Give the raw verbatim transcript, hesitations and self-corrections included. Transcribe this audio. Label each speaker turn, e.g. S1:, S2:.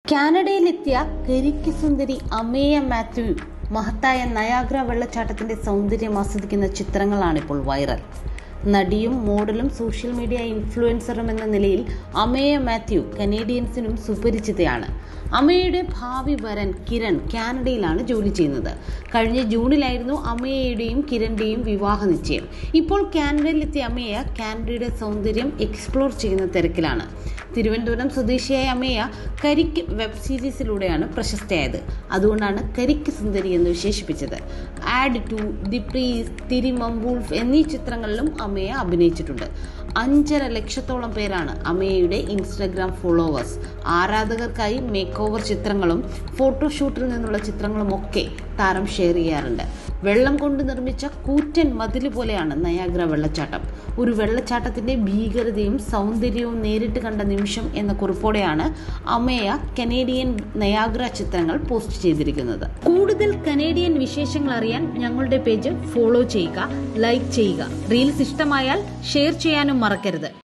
S1: കാനഡയിലെത്തിയ കരിക്ക് സുന്ദരി അമേയ മാത്യു മഹത്തായ നയാഗ്ര വെള്ളച്ചാട്ടത്തിന്റെ സൗന്ദര്യം ആസ്വദിക്കുന്ന ചിത്രങ്ങളാണിപ്പോൾ വൈറൽ. നടിയും മോഡലും സോഷ്യൽ മീഡിയ ഇൻഫ്ലുവൻസറും എന്ന നിലയിൽ അമേയ മാത്യു കനേഡിയൻസിനും സുപരിചിതയാണ്. അമേയയുടെ ഭാവി വരൻ കിരൺ കാനഡയിലാണ് ജോലി ചെയ്യുന്നത്. കഴിഞ്ഞ ജൂണിലായിരുന്നു അമേയയുടെയും കിരണിന്റെയും വിവാഹ നിശ്ചയം. ഇപ്പോൾ കാനഡയിലെത്തിയ അമേയ കാനഡയുടെ സൗന്ദര്യം എക്സ്പ്ലോർ ചെയ്യുന്ന തിരക്കിലാണ്. തിരുവനന്തപുരം സ്വദേശിയായ അമേയ കരിക്ക് വെബ് സീരീസിലൂടെയാണ് പ്രശസ്തയായത്. അതുകൊണ്ടാണ് കരിക്ക് സുന്ദരി എന്ന് വിശേഷിപ്പിച്ചത്. ആഡ് ടു, ദി പ്രീസ്, തിരിമംബൂൾഫ് എന്നീ ചിത്രങ്ങളിലും അമേയ അഭിനയിച്ചിട്ടുണ്ട്. അഞ്ചര ലക്ഷത്തോളം പേരാണ് അമേയയുടെ ഇൻസ്റ്റഗ്രാം ഫോളോവേഴ്സ്. ആരാധകർക്കായി മേക്ക് ഓവർ ചിത്രങ്ങളും ഫോട്ടോഷൂട്ടിൽ നിന്നുള്ള ചിത്രങ്ങളും ഒക്കെ താരം ഷെയർ ചെയ്യാറുണ്ട്. വെള്ളം കൊണ്ട് നിർമ്മിച്ച കൂറ്റൻ മതില് പോലെയാണ് നയാഗ്ര വെള്ളച്ചാട്ടം. ഒരു വെള്ളച്ചാട്ടത്തിന്റെ ഭീകരതയും സൗന്ദര്യവും നേരിട്ട് കണ്ട നിമിഷം എന്ന കുറിപ്പോടെയാണ് അമേയ കനേഡിയൻ നയാഗ്ര ചിത്രങ്ങൾ പോസ്റ്റ് ചെയ്തിരിക്കുന്നത്. കൂടുതൽ കനേഡിയൻ വിശേഷങ്ങൾ അറിയാൻ ഞങ്ങളുടെ പേജ് ഫോളോ ചെയ്യുക, ലൈക്ക് ചെയ്യുക. റീൽസ് ഇഷ്ടമായാൽ ഷെയർ ചെയ്യാനും മറക്കരുത്.